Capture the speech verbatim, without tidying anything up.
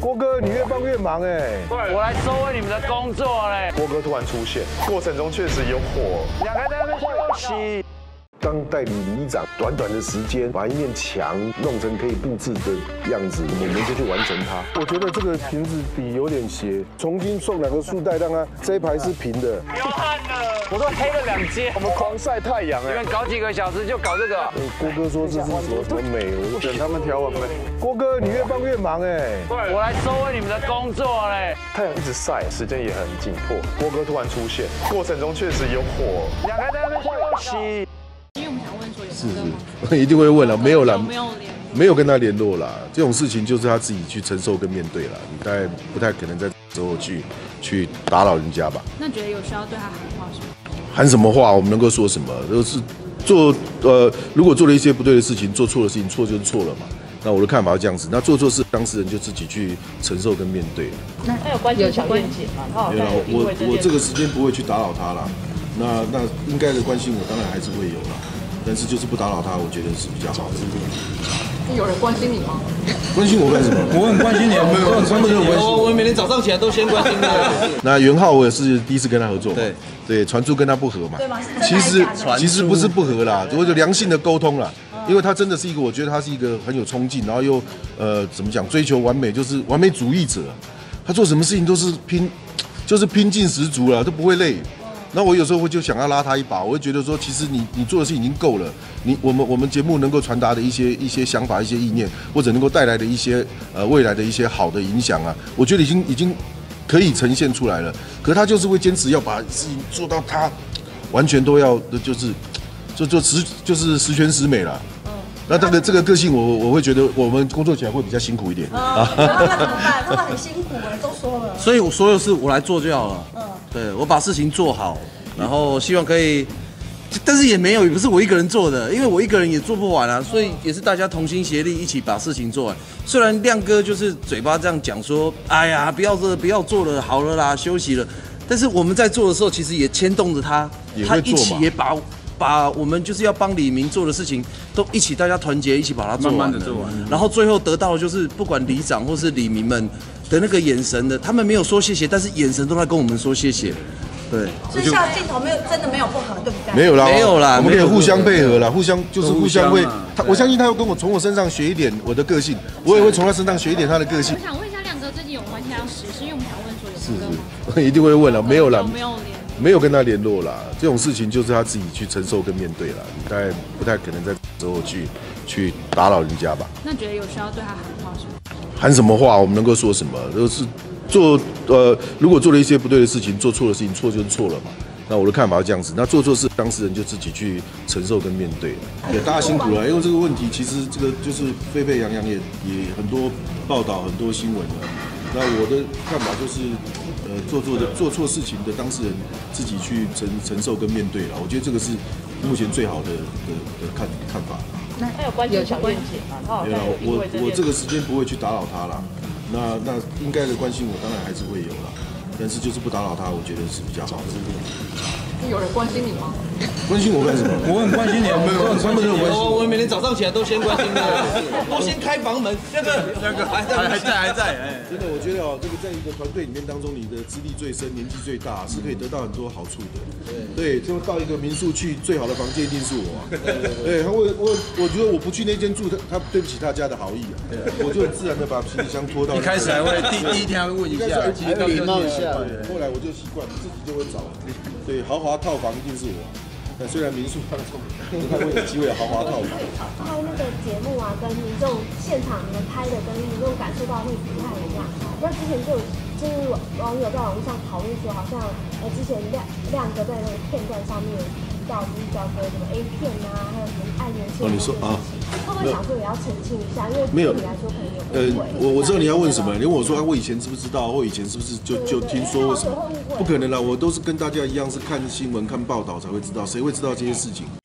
郭哥，你越帮越忙哎！ 我来收回你们的工作嘞。 郭哥突然出现，过程中确实有火， 两个人在那边休息。 当代理里长，短短的时间把一面墙弄成可以布置的样子，我们就去完成它。我觉得这个瓶子底有点斜，重新送两个束带，让它这一排是平的。 流汗了，我都黑了两阶。 我们狂晒太阳哎！ 你们搞几个小时就搞这个？ 郭哥说这是什么什么美，我就等他们调完美。 郭哥，你越帮越忙哎！ 我来收回你们的工作嘞。 太阳一直晒，时间也很紧迫。郭哥突然出现，过程中确实有火， 两个人在那边休息。 是是，一定会问了，没有啦， 没有联， 没有跟他联络啦。这种事情就是他自己去承受跟面对啦，你大概不太可能在之后去去打扰人家吧。 那觉得有需要对他喊话是吗？ 喊什么话？我们能够说什么？都是做呃，如果做了一些不对的事情，做错的事情，错就是错了嘛。那我的看法是这样子，那做错事，当事人就自己去承受跟面对。 那他有关心小燕姐吗？他好像有因为我我这个时间不会去打扰他啦。那那应该的关心我当然还是会有啦。 但是就是不打扰他，我觉得是比较好的。 有人关心你吗？ 关心我干什么？ 我很关心你，没有， 我很关心你。 我我每天早上起来都先关心他。 那元浩我也是第一次跟他合作嘛， 对对，传出跟他不合嘛， 对吗？ 其实其实不是不合啦，我就良性的沟通啦。因为他真的是一个，我觉得他是一个很有冲劲，然后又呃怎么讲，追求完美，就是完美主义者。他做什么事情都是拼，就是拼劲十足了，都不会累。 那我有时候会就想要拉他一把，我会觉得说，其实你你做的事情已经够了，你我们我们节目能够传达的一些一些想法、一些意念，或者能够带来的一些呃未来的一些好的影响啊，我觉得已经已经可以呈现出来了。可是他就是会坚持要把事情做到他完全都要，就是就就十就是十全十美了。那这个这个个性我，我我会觉得我们工作起来会比较辛苦一点。 啊，那怎么办？真的很辛苦了，都说了。 所以我所有事我来做就好了。 嗯， 对我把事情做好，然后希望可以，但是也没有，也不是我一个人做的，因为我一个人也做不完啊，所以也是大家同心协力一起把事情做完。虽然亮哥就是嘴巴这样讲说，哎呀，不要这不要做了，好了啦，休息了。但是我们在做的时候，其实也牵动着他，他一起也把。 把我们就是要帮李明做的事情，都一起大家团结，一起把它做完，慢慢的做完，然后最后得到的就是不管里长或是李明们的那个眼神的，他们没有说谢谢，但是眼神都在跟我们说谢谢。对， 所以下镜头没有真的没有不合，对不对？ 没有啦， 没有啦， 我们可以互相配合啦，互相就是互相会。他我相信他会跟我从我身上学一点我的个性，我也会从他身上学一点他的个性。 我想问一下亮哥，最近有关系到时事，因为我们想问说有歌吗？ 一定会问了，没有啦， 没有联。 没有跟他联络啦，这种事情就是他自己去承受跟面对啦，你大概不太可能在之后去去打扰人家吧。 那觉得有需要对他喊话是吗？ 喊什么话？我们能够说什么？都是做呃，如果做了一些不对的事情，做错的事情，错就是错了嘛。那我的看法是这样子，那做错事，当事人就自己去承受跟面对。也大家辛苦了，因为这个问题其实这个就是沸沸扬扬，也也很多报道，很多新闻了。那我的看法就是。 呃，做错的做错事情的当事人自己去承承受跟面对了，我觉得这个是目前最好的的的看看法。 那他有关心小燕姐吗？他好像有因为我我这个时间不会去打扰他啦。那那应该的关心我当然还是会有啦，但是就是不打扰他，我觉得是比较好的。 有人关心你吗？ 关心我干什么？ 我很关心你， 没有，他们没有关心我。我每天早上起来都先关心他，都先开房门。那个那个还在还在还在，哎， 真的，我觉得哦，这个在一个团队里面当中，你的资历最深、年纪最大，是可以得到很多好处的。对，就到一个民宿去，最好的房间一定是我。对，他我我我觉得我不去那间住，他他对不起他家的好意啊。我就很自然的把行李箱拖到。 一开始还会第第一天还会问一下， 还会礼貌一下。后来我就习惯，自己就会找。对，豪华套房一定是我。但虽然民宿当中不太会有机会有豪华套房。 拍那个节目啊，跟民众现场你们拍的跟民众感受到会不太一样。那之前就有就是网友在网络上讨论说，好像呃之前亮亮哥在那个片段上面有提到，就是叫做什么 A 片啊，还有什么爱年轻人。哦，你说啊，会不会想说也要澄清一下？因为对你来说可能有误会。 呃，我我知道你要问什么，你问我说啊，我以前知不知道，或以前是不是就就听说过什么？不可能啦，我都是跟大家一样，是看新闻、看报道才会知道，谁会知道这些事情？